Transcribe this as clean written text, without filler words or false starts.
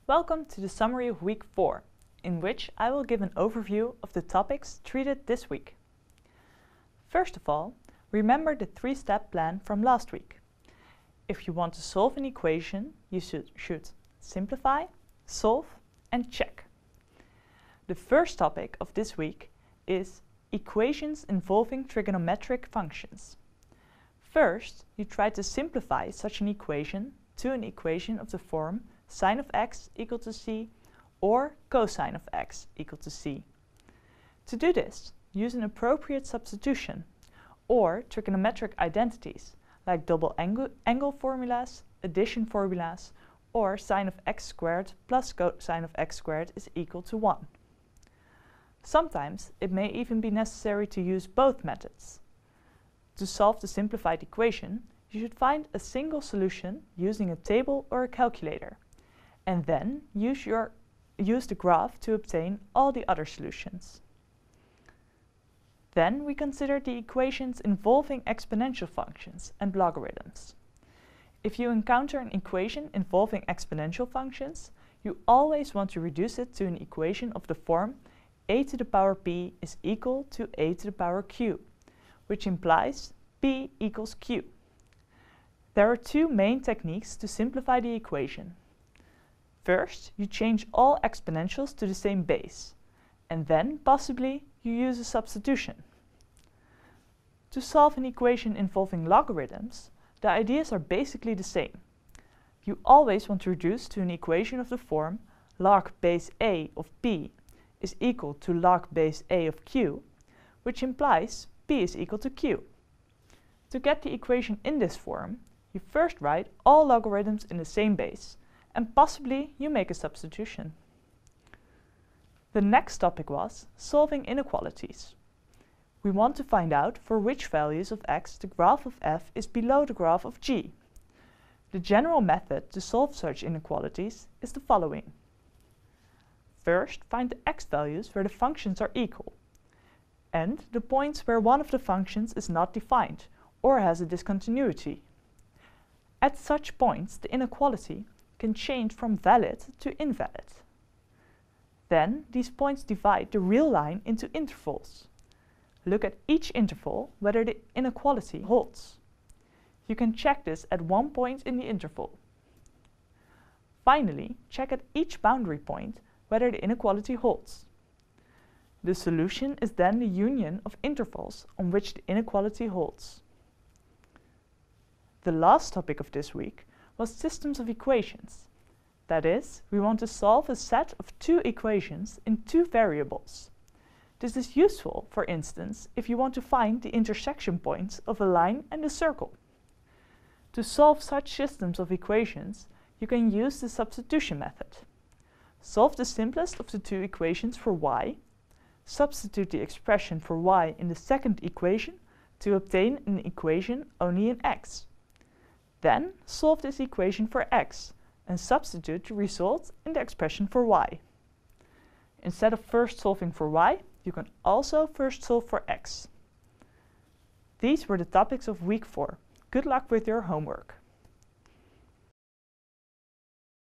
Welcome to the summary of week 4, in which I will give an overview of the topics treated this week. First of all, remember the 3-step plan from last week. If you want to solve an equation, you should simplify, solve, and check. The first topic of this week is equations involving trigonometric functions. First, you try to simplify such an equation to an equation of the form sine of x equal to c or cosine of x equal to c. To do this, use an appropriate substitution or trigonometric identities like double angle formulas, addition formulas, or sine of x squared plus cosine of x squared is equal to 1. Sometimes it may even be necessary to use both methods. To solve the simplified equation, you should find a single solution using a table or a calculator, and then use the graph to obtain all the other solutions. Then we consider the equations involving exponential functions and logarithms. If you encounter an equation involving exponential functions, you always want to reduce it to an equation of the form a to the power p is equal to a to the power q, which implies p equals q. There are two main techniques to simplify the equation. First, you change all exponentials to the same base, and then possibly you use a substitution. To solve an equation involving logarithms, the ideas are basically the same. You always want to reduce to an equation of the form log base a of p is equal to log base a of q, which implies p is equal to q. To get the equation in this form, you first write all logarithms in the same base, and possibly you make a substitution. The next topic was solving inequalities. We want to find out for which values of x the graph of f is below the graph of g. The general method to solve such inequalities is the following. First, find the x values where the functions are equal, and the points where one of the functions is not defined or has a discontinuity. At such points, the inequality can change from valid to invalid. Then, these points divide the real line into intervals. Look at each interval whether the inequality holds. You can check this at one point in the interval. Finally, check at each boundary point whether the inequality holds. The solution is then the union of intervals on which the inequality holds. The last topic of this week was systems of equations. That is, we want to solve a set of two equations in two variables. This is useful, for instance, if you want to find the intersection points of a line and a circle. To solve such systems of equations, you can use the substitution method. Solve the simplest of the two equations for y, substitute the expression for y in the second equation to obtain an equation only in x. Then solve this equation for x and substitute the result in the expression for y. Instead of first solving for y, you can also first solve for x. These were the topics of week 4. Good luck with your homework.